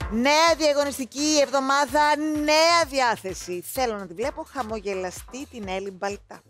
Νέα διαγωνιστική εβδομάδα, νέα διάθεση. Θέλω να τη βλέπω χαμογελαστή την Έλλη Μπαλτά.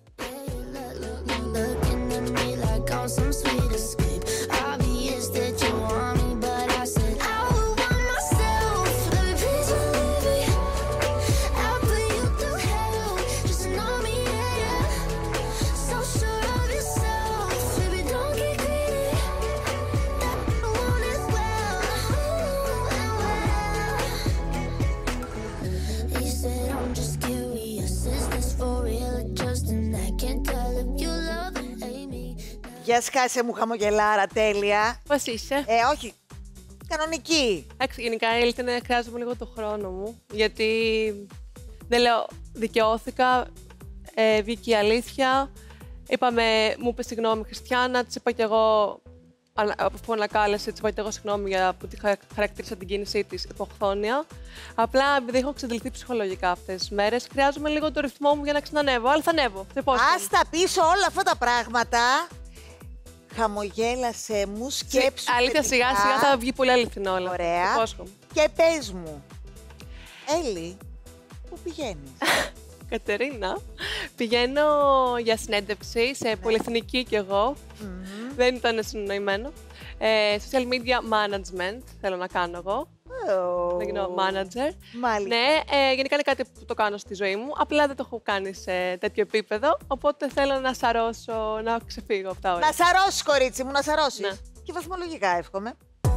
Γεια σκάσε μου χαμογελάρα, τέλεια. Πώς είσαι? Όχι, κανονική. Εντάξει, γενικά η αλήθεια χρειάζομαι λίγο το χρόνο μου, γιατί δεν λέω δικαιώθηκα, βγήκε η αλήθεια. Μου είπε συγγνώμη Χριστιάνα, της είπα κι εγώ, αφού ανακάλεσε, της είπα κι εγώ συγγνώμη για που τη χαρακτήρισα την κίνησή της υποχθόνια. Απλά επειδή έχω εξαντληθεί ψυχολογικά αυτές τις μέρες, χρειάζομαι λίγο το ρυθμό μου για να ξανανεύω, αλλά θα ανέβω. Ας τα πίσω όλα αυτά τα πράγματα. Χαμογέλασε μου, σκέψου. Αλήθεια, σιγά σιγά θα βγει πολύ αληθινό όλα. Ωραία. Και πες μου, Έλλη, πού πηγαίνεις? Κατερίνα, πηγαίνω για συνέντευξη σε πολυεθνική κι εγώ. Δεν ήταν συνοημένο. Social media management θέλω να κάνω εγώ. Να γίνω manager. Μάλιστα. Ναι, γενικά είναι κάτι που το κάνω στη ζωή μου. Απλά δεν το έχω κάνει σε τέτοιο επίπεδο. Οπότε θέλω να σαρώσω, να ξεφύγω από τα όρια. Να σαρώσεις, κορίτσι μου, να σαρώσεις. Ναι. Και βαθμολογικά εύχομαι.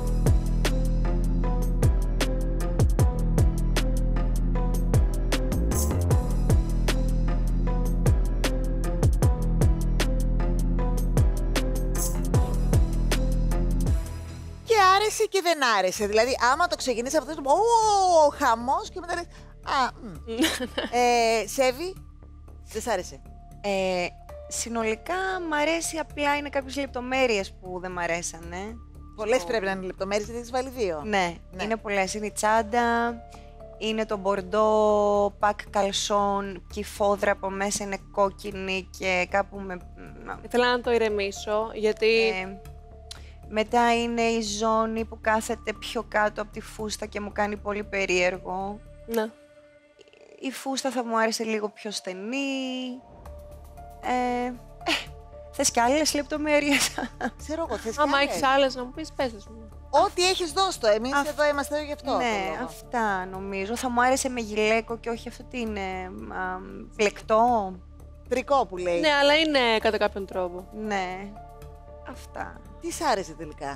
Και άρεσε και δεν άρεσε. Δηλαδή, άμα το ξεκινήσει από αυτό, χαμός και μετά λες, Σέβη, δεν σ' άρεσε? Συνολικά μ' αρέσει, απλά είναι κάποιες λεπτομέρειες που δεν μ' αρέσανε. Πολλές πρέπει να είναι λεπτομέρειες, γιατί έχεις βάλει 2. Ναι, είναι πολλές. Είναι η τσάντα, είναι το μπορντό, πακ καλσόν και η φόδρα από μέσα είναι κόκκινη και κάπου με... Ήθελα να το ηρεμήσω, γιατί... Μετά είναι η ζώνη που κάθεται πιο κάτω από τη φούστα και μου κάνει πολύ περίεργο. Ναι. Η φούστα θα μου άρεσε λίγο πιο στενή. Θες κι άλλες λεπτομέρειες? Ξέρω εγώ, θες κι Άμα άλλες? έχεις άλλες να μου πεις, πες μου. Ό,τι έχεις δώσει το. Εμείς εδώ είμαστε εδώ γι' αυτό. Ναι, αυτά νομίζω. Θα μου άρεσε με γυλαίκο και όχι αυτό τι είναι, πλεκτό. Τρικό που λέει. Ναι, αλλά είναι κατά κάποιον τρόπο. Ναι, αυτά. Τι σ' άρεσε τελικά?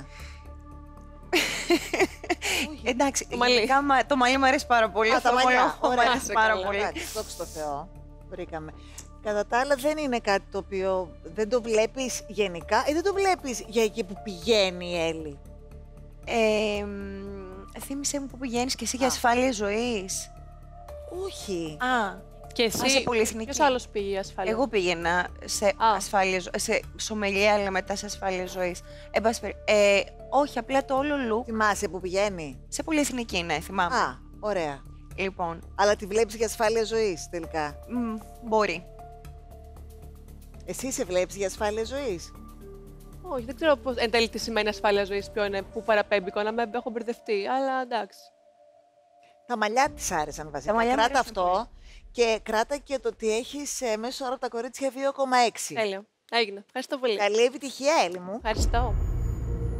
Εντάξει, το μαλλί μου αρέσει πάρα πολύ. Τα μαλλιά, μου αρέσει πάρα πολύ. Δόξα τω Θεώ, βρήκαμε. Κατά τα άλλα δεν είναι κάτι το οποίο δεν το βλέπεις γενικά ή δεν το βλέπεις για εκεί που πηγαίνει η Έλλη? Θύμισε μου που πηγαίνεις και εσύ για ασφάλεια ζωής. Όχι. Και εσύ, σε πολυεθνική. ποιος άλλος πήγε για ασφάλεια? Εγώ πήγαινα σε ασφάλεια σε σομελιέ, αλλά μετά σε ασφάλεια ζωής. Όχι, απλά το όλο look. Θυμάσαι που πηγαίνει? Σε πολυεθνική, ναι, θυμάμαι. Ωραία. Λοιπόν. Αλλά τη βλέπεις για ασφάλεια ζωής τελικά? Μπορεί. Εσύ σε βλέπεις για ασφάλεια ζωής? Όχι, δεν ξέρω πώς εν τέλει τι σημαίνει ασφάλεια ζωής, ποιο είναι, πού παραπέμπει, να με έχω μπερδευτεί, αλλά εντάξει. Τα μαλλιά της άρεσαν βασικά. Κράτα αυτό και κράτα και το ότι έχεις μέσω όρο από τα κορίτσια 2,6. Τέλειο. Έγινε. Ευχαριστώ πολύ. Καλή επιτυχία, Έλλη μου. Ευχαριστώ.